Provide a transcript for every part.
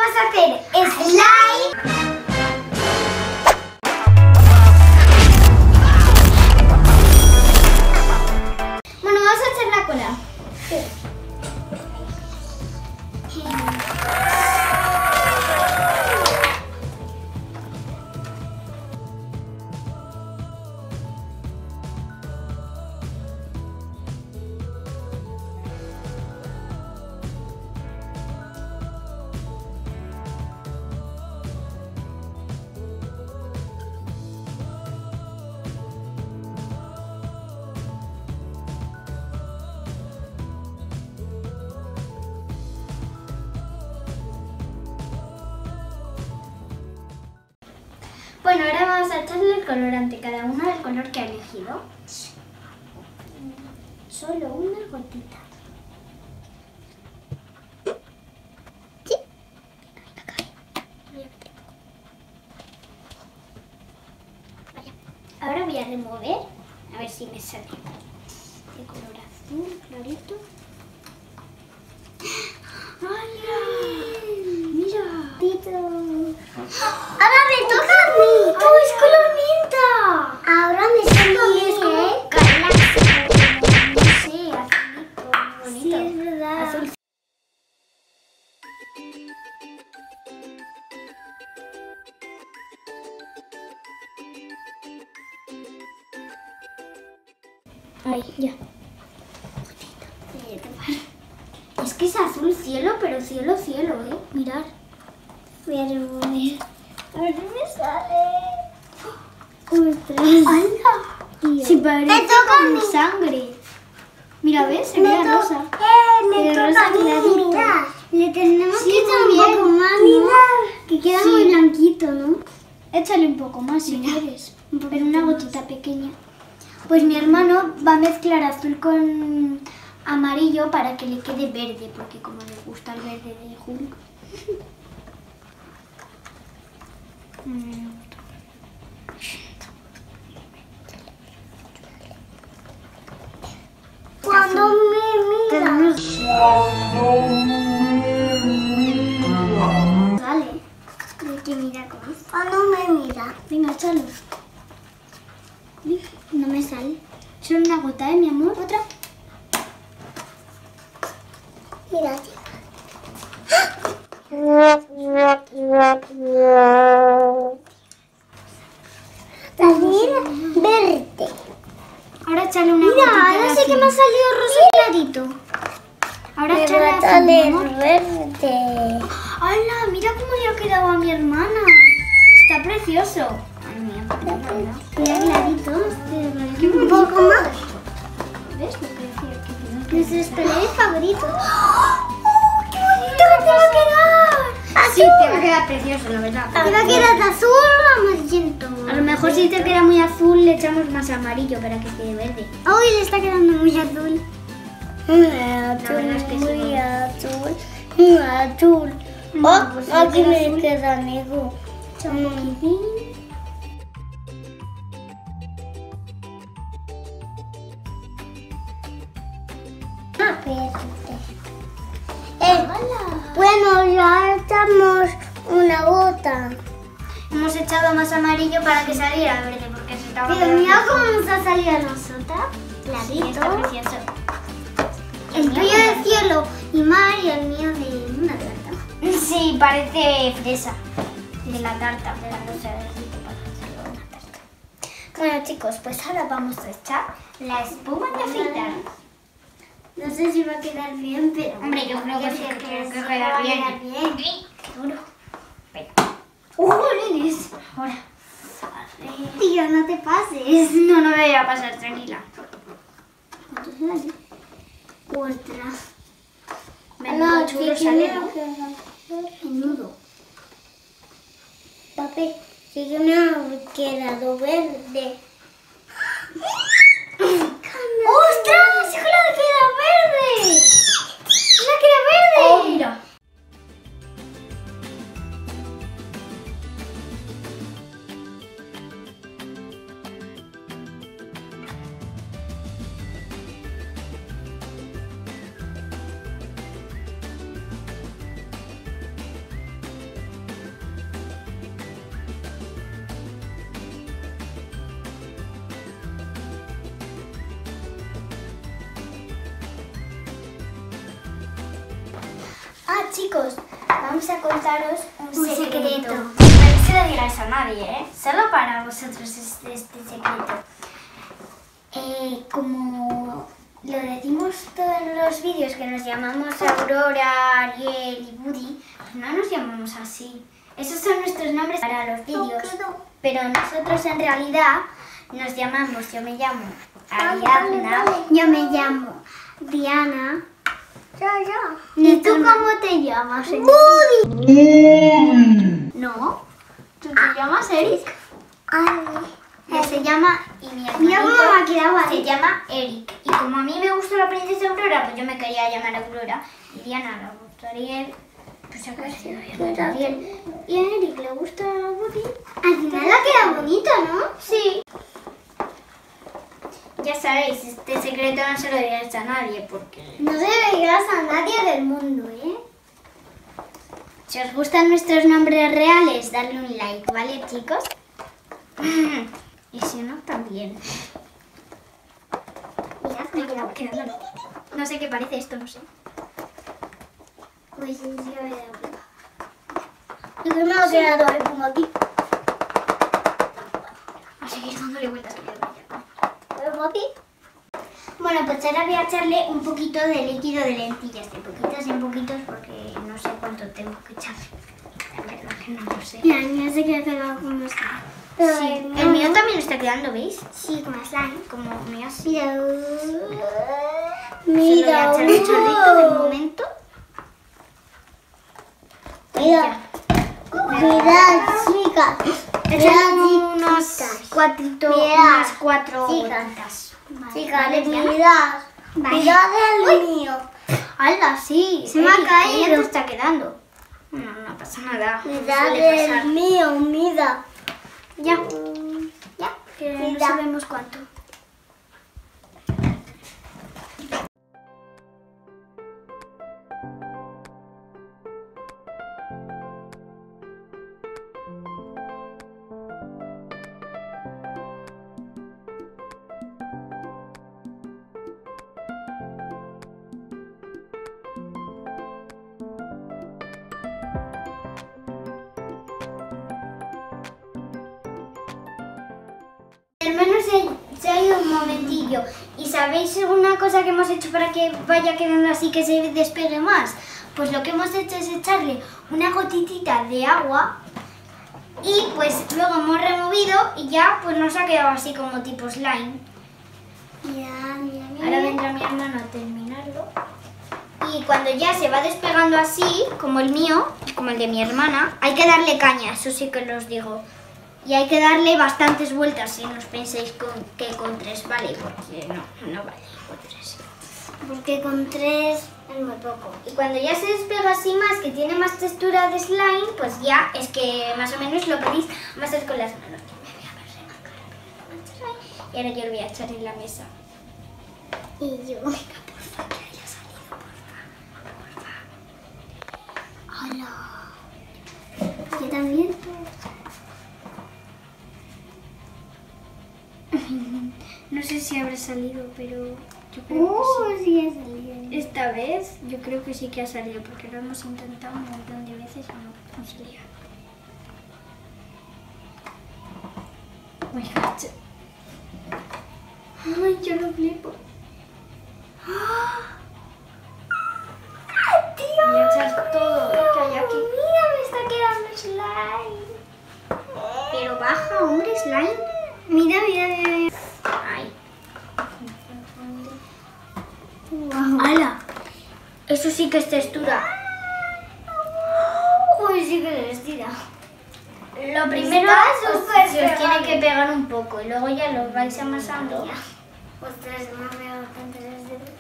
vamos a hacer slime. Bueno, vamos a hacer la cola. Bueno, ahora vamos a echarle el colorante, cada uno del color que ha elegido. Solo una gotita. ¿Sí? Ahora voy a remover, a ver si me sale de color azul, clarito. ¡Hala! ¡Mira! ¡Tito! ¡Ahora me toca a mí! ¡Oh, es color menta! Ahora me sale no sé, azulito, bonito. Sí, es verdad. Azul. Ay, ya. Es que es azul cielo, pero cielo, cielo, ¿eh? Mirad. Voy a remover. A ver si me sale. ¡Ostras! ¡Hala! Si parece como sangre. Mira, ¿ves? Se queda rosa. Me toca a mí, mira. Le tenemos que echar un poco más, ¿no? Que queda muy blanquito, ¿no? Échale un poco más si quieres. Pero una gotita pequeña. Pues mi hermano va a mezclar azul con amarillo para que le quede verde, porque como le gusta el verde de Hulk. Cuando me mira. Vale. Hay que mirar cómo es. Cuando me mira. Venga, échalo. No me sale. Solo una gota, mi amor. Otra. Mira, también verde. Ahora échale una gotita. Mira, ahora sí que me ha salido rosa clarito. Ahora échale verde. ¡Hala! Mira cómo le ha quedado a mi hermana. Está precioso. Ay, mira, clarito. Un poco más. ¿Ves lo que decía? Nuestros colores favoritos. ¡Oh, qué bonito te va a quedar! Sí, te va a quedar precioso, la verdad. ¿Te va a quedar azul o amarillento? A lo mejor si te queda muy azul le echamos más amarillo para que quede verde. ¡Uy, le está quedando muy azul! Muy azul, muy azul. Oh, pues aquí me queda amigo. Bueno, ya echamos una gota. Hemos echado más amarillo para que saliera verde, porque se estaba... Pero mira cómo nos ha salido a nosotras. Clarito. Sí, está precioso. El tuyo de cielo y mar y el mío de una tarta. Sí, parece fresa. De la tarta, de la rosa de para hacerlo una tarta. Bueno chicos, pues ahora vamos a echar la espuma de afeitar. No sé si va a quedar bien, pero... Hombre, yo creo que sí, que quedar bien. Qué duro. ¡Nenes! Ahora. Tío, no te pases. No, no me voy a pasar, tranquila. Entonces, ostras. Menudo churro sale, ¿no? Menudo. Papi, sí que me ha quedado verde. ¡Ostras! ¡Hijo, la queda verde! ¡La queda verde! ¡Oh, mira! Ah, chicos, vamos a contaros un secreto. No se lo digáis a nadie, ¿eh? Solo para vosotros este secreto. Como lo decimos todos los vídeos que nos llamamos Aurora, Ariel y Woody, Pues no nos llamamos así. esos son nuestros nombres para los vídeos. Pero nosotros en realidad nos llamamos, yo me llamo Ariadna. Yo me llamo Diana. ¿Y tú cómo te llamas? No, tú te llamas Eric. Él se llama, y mi Mira cómo hermanito me ha quedado ahí. se llama Eric. Y como a mí me gusta la princesa Aurora, pues yo me quería llamar Aurora. Y Diana le gusta Ariel, pues se ha quedado Ariel. Y a Eric le gusta Woody. Al final la queda bonito, ¿no? Sí. Ya sabéis, este secreto no se lo digáis a nadie porque... No se lo digas a nadie del mundo, ¿eh? Si os gustan nuestros nombres reales, dadle un like, ¿vale, chicos? Y si no, también. Mira, me ha quedado quedando. No sé qué parece esto, no sé. Pues sí, sí, me da cuenta. Yo creo que me ha quedado ahí como aquí. A seguir dándole vueltas que Como aquí. Bueno, pues ahora voy a echarle un poquito de líquido de lentillas, de poquitos en poquitos, porque no sé cuánto tengo que echarle. La verdad que no lo sé. Mira, mira, se queda pegado como está. Sí, el mío también está quedando, ¿veis? Sí, como slime. Como mío así. Mira. Solo voy a echar un chorrito de momento. Mira. Mira, chicas. Echando unos unas cuatro Chicas. gotitas. Chicas, Vale, ya. mirad. Vale. Mirad el mío. ¡Hala, sí! Se me ha Eric, caído. ¿qué ya te está quedando? No, no pasa nada. Mirad Suele pasar. el mío, mira. Ya, ya, que no Mira. sabemos cuánto. Hermano se ha ido un momentillo. ¿Y sabéis una cosa que hemos hecho para que vaya quedando así, que se despegue más? Pues lo que hemos hecho es echarle una gotitita de agua y pues luego hemos removido y ya pues nos ha quedado así como tipo slime. Mira, mira, mira. Ahora vendrá mi hermano a terminarlo. Y cuando ya se va despegando así, como el mío, como el de mi hermana, hay que darle caña, eso sí que os digo. Y hay que darle bastantes vueltas, si no os penséis que con 3 vale, porque no vale con 3. Porque con 3 es muy poco. Y cuando ya se despega así más, que tiene más textura de slime, pues ya es que más o menos lo podéis hacer con las manos. Y ahora yo lo voy a echar en la mesa. Y yo. Venga, porfa, que haya salido, porfa. Hola. Yo también. No sé si habrá salido, pero yo creo que sí. Sí ha salido. Esta vez yo creo que sí que ha salido, porque lo hemos intentado un montón de veces y no salía. Oh my God. Ay, yo lo flipo. Voy a echar todo lo que hay aquí. Mira, me está quedando slime. Pero baja, hombre, slime. Mira, mira, mira. Ay. Wow. ¡Hala! Eso sí que es textura. Uy, sí que le estira. Lo primero Está súper se os tiene pegado. que pegar un poco y luego ya lo vais amasando. Ostras, me ha pegado tanto los dedos.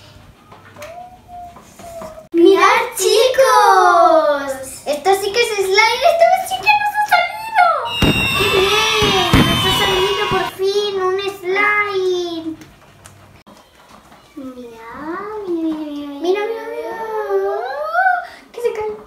¡Mirad, chicos! Esto sí que es slime, esta vez sí que nos ha salido. ¡Qué bien! Nos ha salido por fin un slime. Mira, mira, mira, mira. Mira, mira, mira. Que se cae.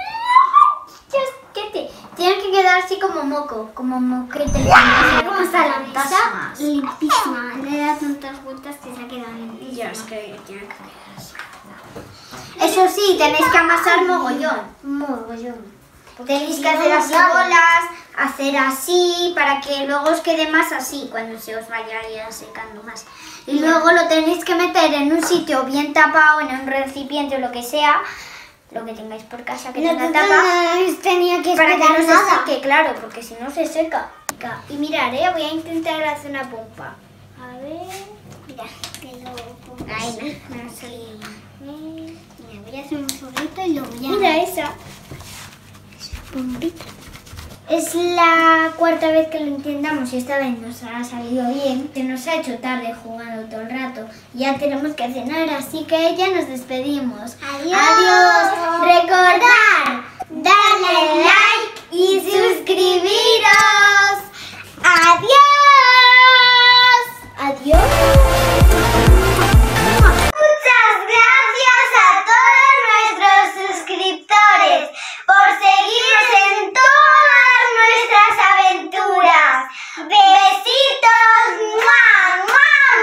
Tiene que quedar así como moco, como moquete. Mira cómo está la mesa. Fantasmas. Limpísima. Le he dado tantas vueltas que se ha quedado limpísima. Ya, es que tiene que quedar así. Eso sí, tenéis que amasar mogollón. Tenéis que hacer así bolas, hacer así, para que luego os quede más así, cuando se os vaya ya secando más. Y luego lo tenéis que meter en un sitio bien tapado, en un recipiente o lo que sea, lo que tengáis por casa que tenga tapa, tenía que para que esperar no se nada. seque, claro, porque si no se seca. Y mirad, voy a intentar hacer una pompa. A ver, Mira, que lo pongo. ahí no ha salido. Mira, voy a hacer un zorrito y lo voy a... Mira esa. Bombita. Es la cuarta vez que lo intentamos y esta vez nos ha salido bien. Se nos ha hecho tarde jugando todo el rato. Ya tenemos que cenar, así que ya nos despedimos. Adiós. Adiós. Recordad, darle like y suscribiros. Adiós. Adiós. Muchas gracias a todos nuestros suscriptores por seguirnos en todas nuestras aventuras. Besitos. ¡Mua,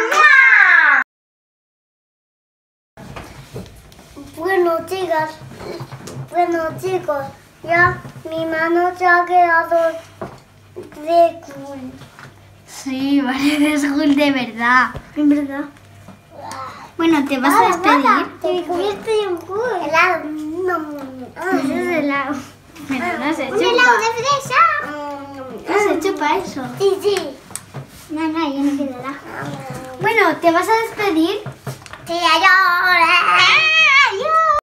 mua, mua! Bueno chicos, ya mi mano se ha quedado de cool. Sí, pareces Hulk de verdad. En verdad. Bueno, ¿te vas a despedir? Te comiste un cool. Helado. Eso es helado. Pero no se Un helado chupa. de fresa. No se chupa eso. Sí. No, ya no quedará. Bueno, ¿te vas a despedir? Sí, adiós.